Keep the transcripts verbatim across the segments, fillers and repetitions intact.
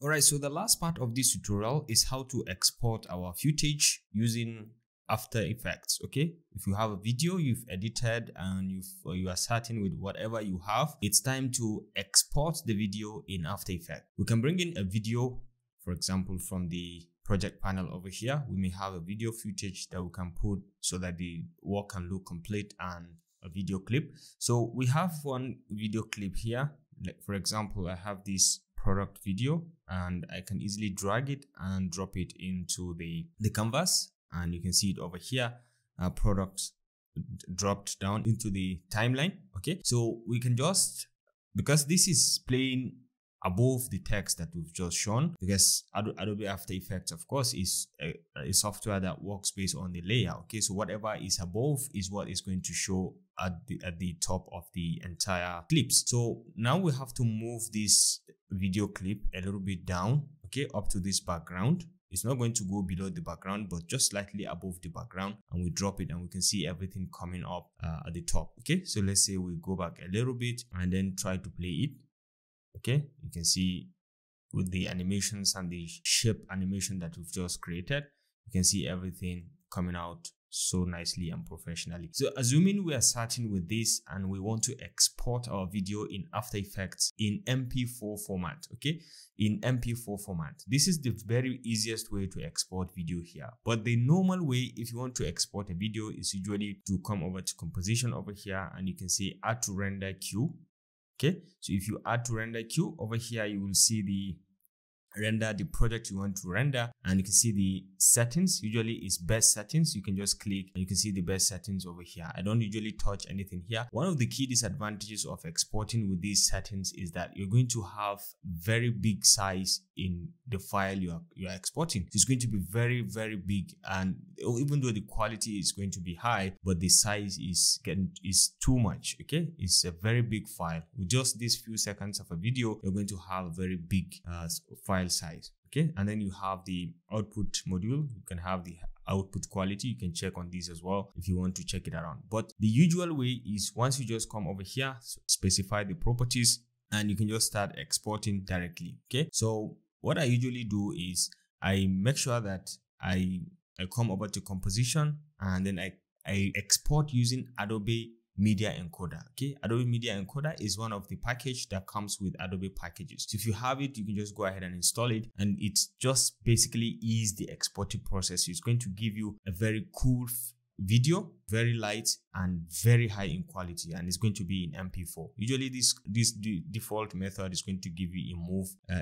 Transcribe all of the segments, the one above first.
All right, so the last part of this tutorial is how to export our footage using After Effects. Okay, if you have a video you've edited and you've, or you are starting with whatever you have, it's time to export the video in After Effects. We can bring in a video, for example, from the project panel over here. We may have a video footage that we can put so that the work can look complete and a video clip. So we have one video clip here. Like for example, I have this product video and I can easily drag it and drop it into the, the canvas. And you can see it over here, uh, product dropped down into the timeline. Okay, so we can just, because this is playing above the text that we've just shown, because Adobe After Effects, of course, is a, a software that works based on the layer. Okay, so whatever is above is what is going to show at the, at the top of the entire clips. So now we have to move this video clip a little bit down, okay, up to this background. It's not going to go below the background, but just slightly above the background, and we drop it and we can see everything coming up uh, at the top. Okay, so let's say we go back a little bit and then try to play it. Okay, you can see with the animations and the shape animation that we've just created, you can see everything coming out so nicely and professionally. So assuming we are starting with this and we want to export our video in After Effects in M P four format, okay, in M P four format, this is the very easiest way to export video here. But the normal way, if you want to export a video, is usually to come over to composition over here and you can see add to render queue. Okay, so if you add to render queue over here, you will see the render the project you want to render, and you can see the settings. Usually it's best settings. You can just click and you can see the best settings over here. I don't usually touch anything here. One of the key disadvantages of exporting with these settings is that you're going to have very big size in the file you are, you are exporting. It's going to be very, very big, and even though the quality is going to be high, but the size is getting is too much. Okay, it's a very big file. With just these few seconds of a video, you're going to have a very big uh, file size. Okay, and then you have the output module. You can have the output quality. You can check on these as well if you want to check it around. But the usual way is once you just come over here, specify the properties, and you can just start exporting directly. Okay, so what I usually do is I make sure that I I come over to composition and then I I export using Adobe Media Encoder. Okay, Adobe Media Encoder is one of the package that comes with Adobe packages. So if you have it, you can just go ahead and install it, and it's just basically ease the exporting process. It's going to give you a very cool video, very light and very high in quality, and it's going to be in M P four. Usually this this the default method is going to give you a move uh,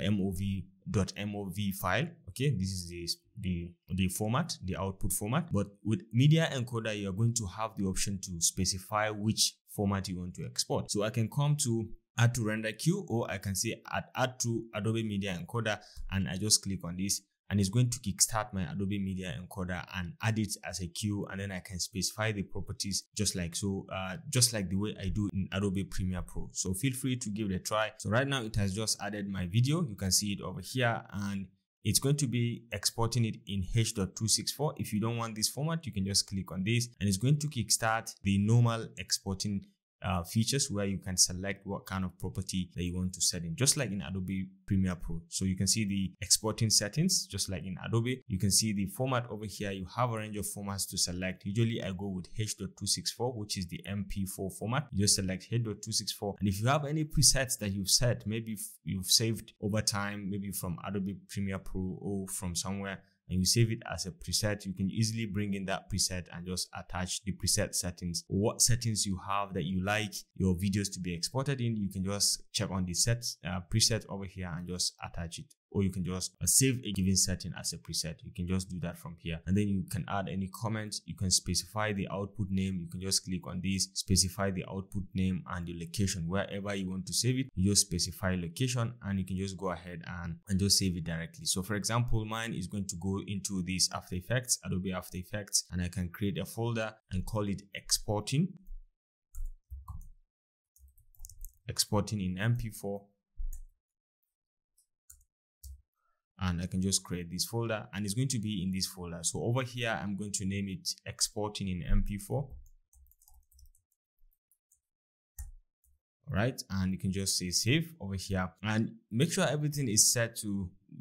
mov.mov file. Okay, this is the, the the format, the output format. But with Media Encoder, you are going to have the option to specify which format you want to export. So I can come to add to render queue, or I can say add, add to Adobe Media Encoder, and I just click on this, and it's going to kickstart my Adobe Media Encoder and add it as a queue, and then I can specify the properties just like so, uh, just like the way I do in Adobe Premiere Pro. So feel free to give it a try. So right now it has just added my video. You can see it over here, and it's going to be exporting it in H two sixty-four. If you don't want this format, you can just click on this, and it's going to kickstart the normal exporting Uh, features where you can select what kind of property that you want to set in, just like in Adobe Premiere Pro. So you can see the exporting settings just like in Adobe. You can see the format over here. You have a range of formats to select. Usually I go with H two sixty-four, which is the M P four format. You just select H two sixty-four, and if you have any presets that you've set, maybe you've saved over time, maybe from Adobe Premiere Pro or from somewhere, and you save it as a preset, you can easily bring in that preset and just attach the preset settings. What settings you have that you like your videos to be exported in, you can just check on the set uh, preset over here and just attach it. Or you can just uh, save a given setting as a preset. You can just do that from here, and then you can add any comments. You can specify the output name. You can just click on this, specify the output name and the location wherever you want to save it. You just specify location, and you can just go ahead and and just save it directly. So for example, mine is going to go into this After Effects, Adobe After Effects, and I can create a folder and call it exporting exporting in M P four. And I can just create this folder, and it's going to be in this folder. So over here, I'm going to name it exporting in M P four. All right, and you can just say save over here, and make sure everything is set to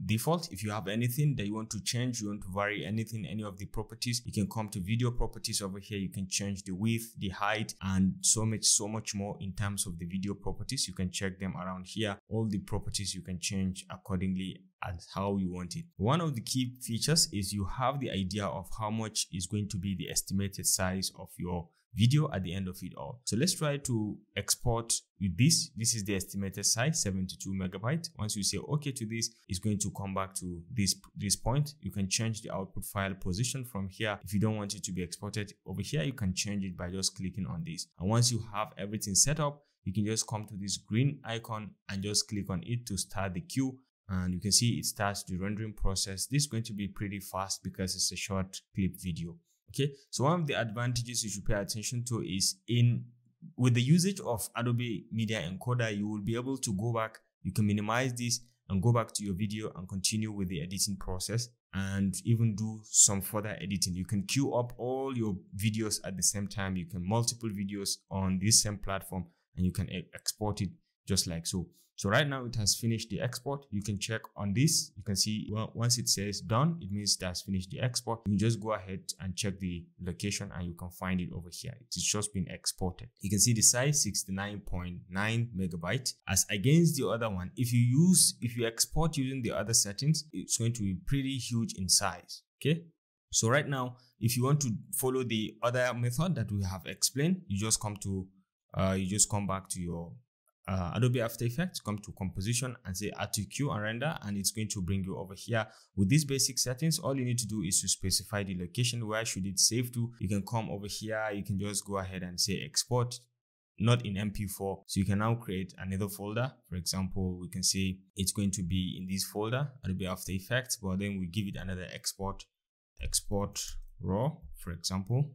default. If you have anything that you want to change, you want to vary anything, any of the properties, you can come to video properties over here. You can change the width, the height, and so much, so much more in terms of the video properties. You can check them around here. All the properties you can change accordingly as how you want it. One of the key features is you have the idea of how much is going to be the estimated size of your video at the end of it all. So let's try to export with this. This is the estimated size, seventy-two megabytes. Once you say okay to this, it's going to come back to this this point. You can change the output file position from here. If you don't want it to be exported over here, you can change it by just clicking on this. And once you have everything set up, you can just come to this green icon and just click on it to start the queue. And you can see it starts the rendering process. This is going to be pretty fast because it's a short clip video. Okay, so one of the advantages you should pay attention to is in with the usage of Adobe Media Encoder, you will be able to go back, you can minimize this and go back to your video and continue with the editing process and even do some further editing. You can queue up all your videos at the same time. You can multiple videos on this same platform and you can export it just like so. So right now it has finished the export. You can check on this. You can see well, once it says done, it means it has finished the export. You can just go ahead and check the location and you can find it over here. It's just been exported. You can see the size sixty-nine point nine megabytes as against the other one. If you use, if you export using the other settings, it's going to be pretty huge in size. Okay. So right now, if you want to follow the other method that we have explained, you just come to, uh, you just come back to your Uh, Adobe After Effects, come to composition and say add to queue and render, and it's going to bring you over here with these basic settings. All you need to do is to specify the location. Where should it save to? You can come over here, you can just go ahead and say export, not in M P four. So you can now create another folder. For example, we can say it's going to be in this folder, Adobe After Effects, but then we give it another export, export raw, for example.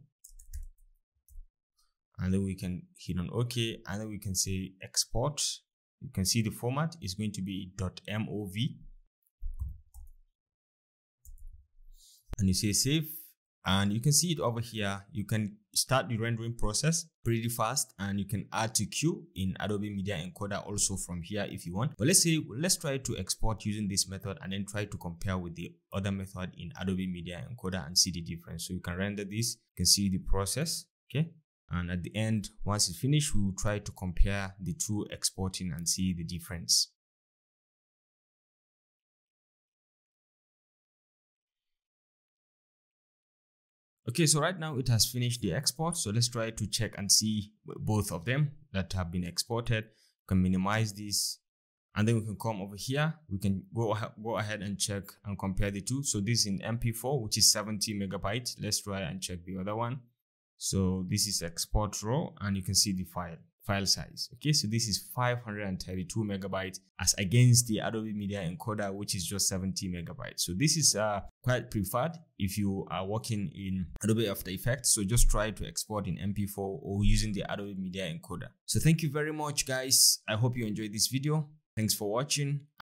And then we can hit on OK, and then we can say export. You can see the format is going to be .mov, and you say save, and you can see it over here. You can start the rendering process pretty fast, and you can add to queue in Adobe Media Encoder also from here if you want. But let's say let's try to export using this method and then try to compare with the other method in Adobe Media Encoder and see the difference. So you can render this, you can see the process. Okay. And at the end, once it's finished, we will try to compare the two exporting and see the difference. Okay, so right now it has finished the export. So let's try to check and see both of them that have been exported. We can minimize this, and then we can come over here. We can go, go ahead and check and compare the two. So this is in M P four, which is seventy megabytes. Let's try and check the other one. So this is export raw, and you can see the file file size. Okay, so this is five hundred thirty-two megabytes as against the Adobe Media Encoder, which is just seventy megabytes. So this is uh, quite preferred if you are working in Adobe After Effects. So just try to export in M P four or using the Adobe Media Encoder. So thank you very much, guys. I hope you enjoyed this video. Thanks for watching.